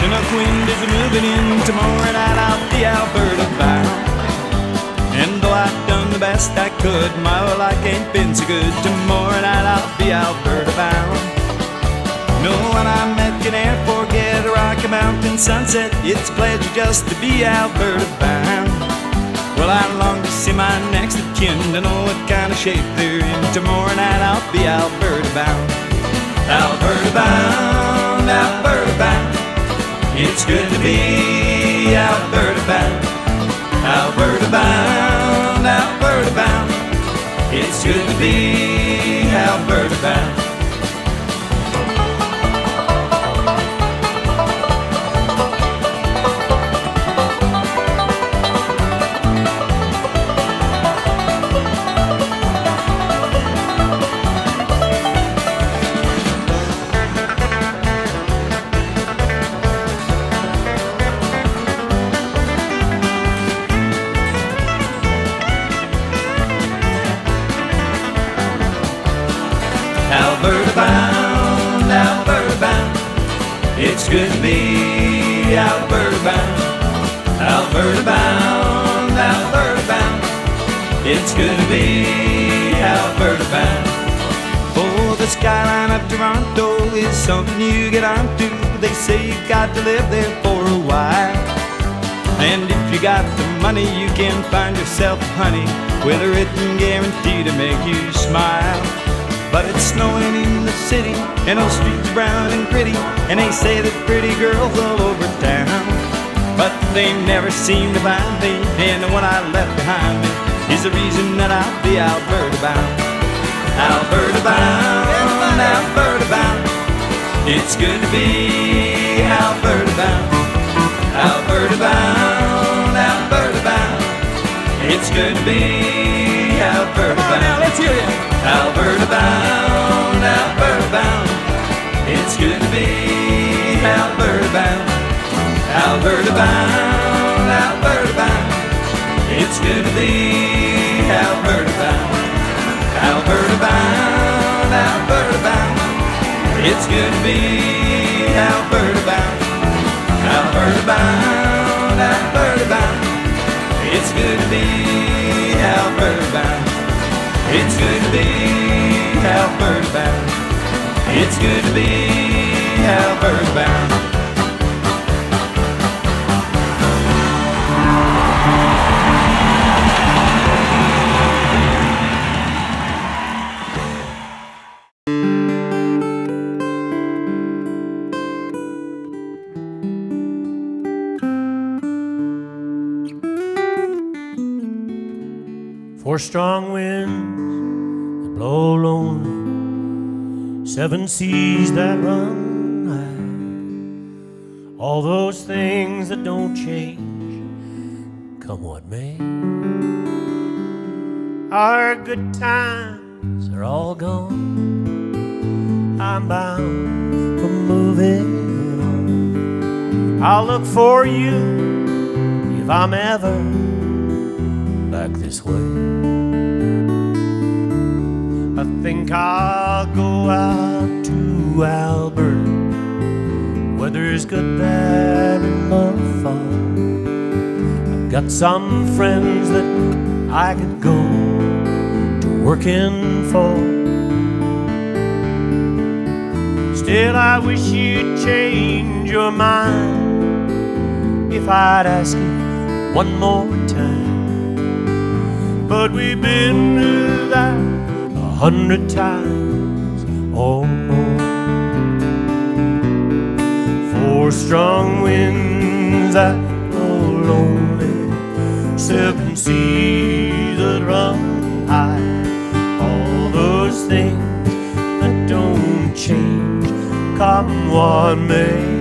Chinook wind is moving in. Tomorrow night I'll be Alberta bound. And though I've done the best I could, my old life ain't been so good. Tomorrow night I'll be Alberta bound. No, when I met you there, forget a Rocky Mountain sunset. It's a pleasure just to be Alberta bound. Well, I long to see my next of kin, to know what kind of shape they're in. Tomorrow night I'll be Alberta bound. Alberta bound, Alberta bound. It's good to be Alberta bound. Alberta bound, Alberta bound. It's good to be Alberta bound. Alberta bound, Alberta bound. It's good to be Alberta bound. Alberta bound, Alberta bound. It's good to be Alberta bound. Oh, the skyline of Toronto is something you get onto. They say you got to live there for a while. And if you got the money, you can find yourself a honey with a written guarantee to make you smile. But it's snowing in the city, and those streets are brown and gritty, and they say that pretty girls all over town. But they never seem to find me, and the one I left behind me is the reason that I'll be Alberta bound. Alberta bound, Alberta bound. It's good to be Alberta bound. Alberta bound, Alberta bound. It's good to be Alberta bound. Now let's hear you. Alberta bound, Alberta bound. It's good to be Alberta bound. Alberta bound, Alberta bound. It's good to be Alberta bound. Alberta bound, Alberta bound. It's good to be Alberta bound. Alberta bound, Alberta bound. It's good to be Alberta bound. It's good to be Alberta bound. It's good to be Alberta bound. Four strong winds that blow lonely, seven seas that run high, all those things that don't change, come what may. Our good times are all gone, I'm bound for moving on. I'll look for you if I'm ever back this way. I think I'll go out to Alberta. Weather's good there in the fall. I've got some friends that I could go to working for. Still I wish you'd change your mind if I'd ask you one more time. But we've been through that 100 times or more. Four strong winds that blow lonely, seven seas that run high, all those things that don't change, come what may.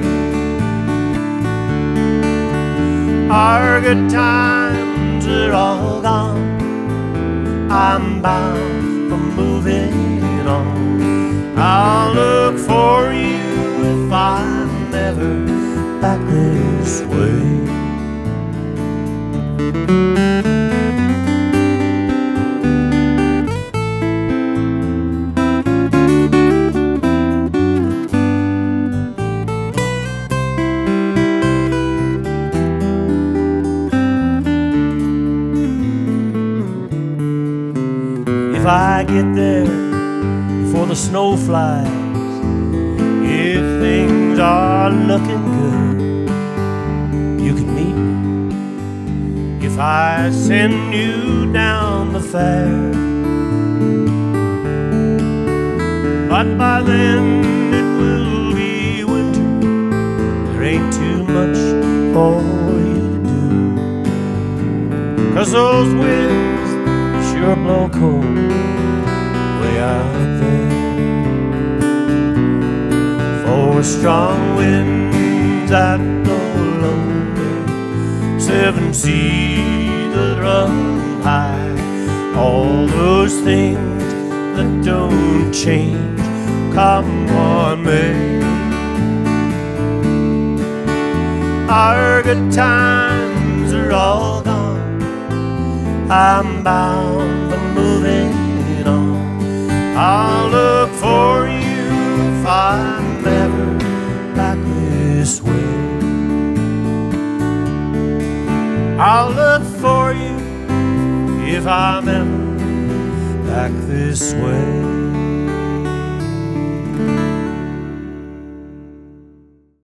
Our good times are all gone, I'm bound for moving on. I'll look for you if I'm ever back this way. I get there before the snow flies, if things are looking good, you can meet me if I send you down the fair. But by then it will be winter, there ain't too much for you to do, 'cause those winds sure blow cold way out there. For strong winds that blow lonely, 7 seas that run high, all those things that don't change, come what may. Our good times are all gone, I'm bound for moving on. I'll look for you if I'm ever back this way. I'll look for you if I'm ever back this way.